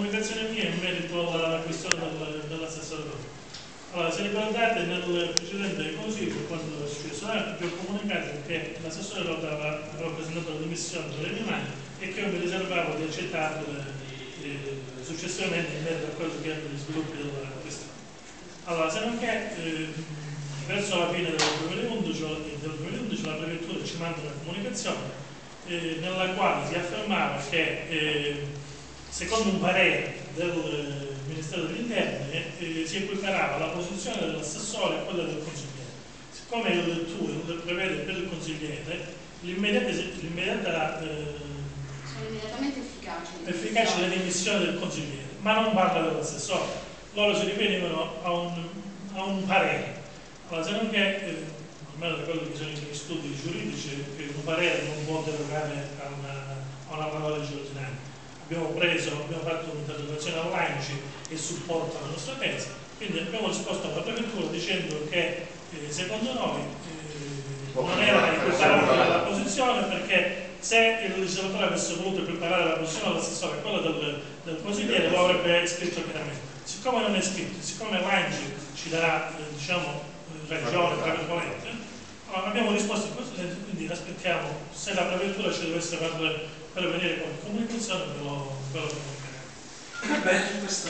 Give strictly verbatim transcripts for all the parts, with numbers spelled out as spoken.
comunicazione mia in merito alla questione del, dell'assessore. Allora, se ricordate, nel precedente consiglio, quando è successo, vi ho comunicato che l'assessore aveva presentato la dimissione delle mie mani e che io mi riservavo di accettarle eh, successivamente in merito a quello che erano gli sviluppi della questione. Allora, se non che eh, verso la fine del duemilaundici, del duemilaundici la prefettura ci manda una comunicazione eh, nella quale si affermava che eh, secondo un parere del Ministero degli Interni eh, si equiparava la posizione dell'assessore a quella del consigliere. Siccome il T U E prevede per il consigliere l'immediata eh, sono immediatamente efficaci efficace le dimissioni del consigliere, ma non parla dell'assessore. Loro si riferivano a un, a un parere. Allora, se non che, eh, almeno da quello che sono i miei studi giuridici, eh, un parere non può derogare a una, a una parola legge ordinaria. Abbiamo preso, abbiamo fatto un'interrogazione all'ANCI che supporta la nostra tesi, quindi abbiamo risposto alla prefettura dicendo che eh, secondo noi eh, non era equiparabile la posizione, perché se il legislatore avesse voluto equiparare la posizione dell'assessore a quella del, del consigliere lo avrebbe scritto chiaramente. Siccome non è scritto, siccome l'ANCI ci darà eh, diciamo, ragione, tra virgolette, allora abbiamo risposto in questo senso, quindi aspettiamo, se la prefettura ci dovesse far per venire con comunicazione ve lo, ve lo comunicheremo. Bene, questo...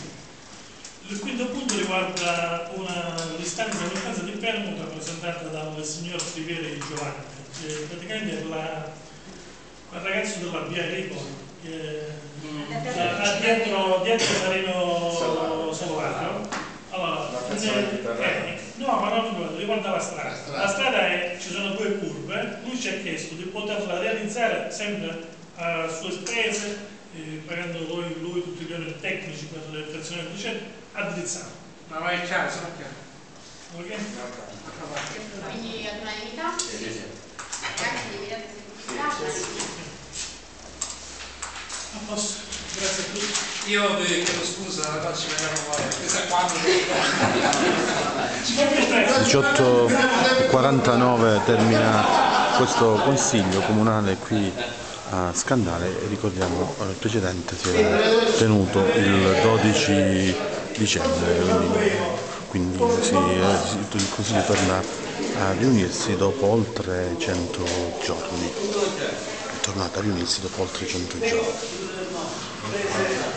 Il quinto punto riguarda una istanza di permuta presentata dal signor Triveri Giovanni, che praticamente è la, il ragazzo della via Agricola, che mm. dietro, dietro Sarino Salvato. Allora, eh, no, ma non riguarda la strada. La strada, la strada è, ci sono due curve, lui ci ha chiesto di poterla realizzare sempre a sue spese, eh, pagando lui, lui tutti gli oneri tecnici per le operazioni di centro, addrizzata. Ma vai in chiaro, sono chiaro. Ok? Quindi ad unanimità? Sì, sì, sì. E anche di immediata esecutività? A posto. Grazie a tutti. Io vi chiedo scusa, ma ci vediamo questa quando diciotto e quarantanove termina questo consiglio comunale qui a Scandale e ricordiamo il precedente si era tenuto il dodici dicembre, quindi, quindi si, il consiglio torna a riunirsi dopo oltre cento giorni, è tornato a riunirsi dopo oltre cento giorni.